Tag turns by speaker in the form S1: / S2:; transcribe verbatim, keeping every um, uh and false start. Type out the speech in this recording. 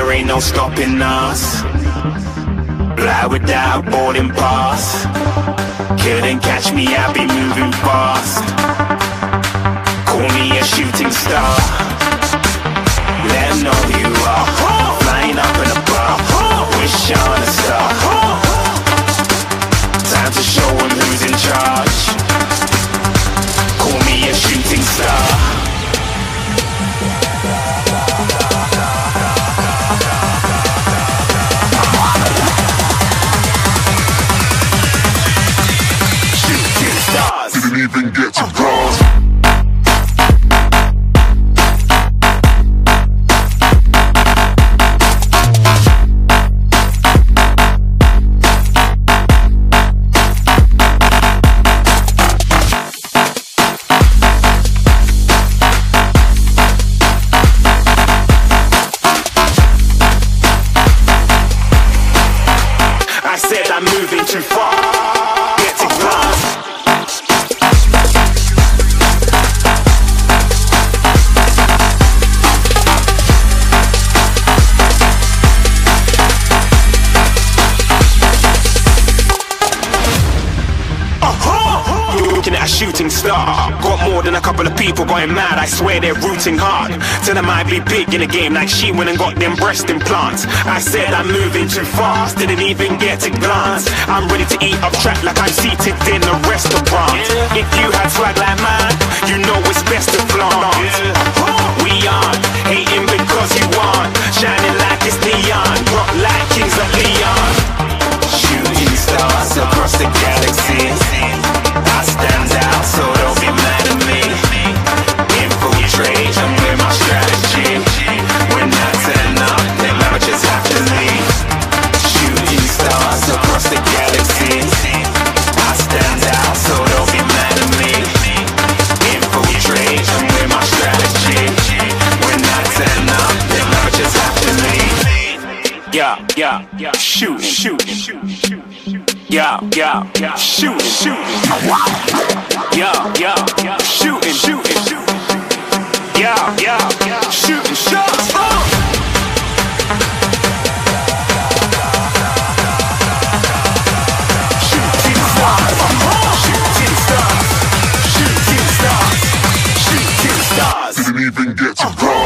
S1: there ain't no stopping us. Fly without boarding pass. Couldn't catch me, I'll be moving fast. Call me a shooting star. Let 'em know who you are. Flying up in a bar. Wish on a star. Time to show 'em who's in charge. Call me a shooting star.
S2: Didn't even get to cross.
S1: I said I'm moving too far. Get to glass. Looking at a shooting star. Got more than a couple of people going mad, I swear they're rooting hard. Tell them I'd be big in the game like she went and got them breast implants. I said I'm moving too fast, didn't even get a glance. I'm ready to eat up track like I'm seated in a restaurant. If you had swag like mine, you know it's best to flaunt. We aren't hating because you aren't shining like it's neon, rock like kings of Leon. Shooting stars across the galaxy. I stand out, so don't be mad at me. Infiltrate, I'm with my strategy. When I turn up, then I just have to leave. Shooting stars across the galaxy. I stand out, so don't be mad at me. Infiltrate, I'm with my strategy. When I turn up, then I just have to leave. Yeah, yeah, yeah, shoot, shoot, shoot, shoot. Yeah, yeah, yeah, shooting, shooting. Yeah, yeah, yeah, shooting, shooting, shooting. Yeah, yeah, yeah, shooting shots. Oh! Shooting stars, shooting stars, shooting stars, shooting stars.
S2: Didn't even get to cross.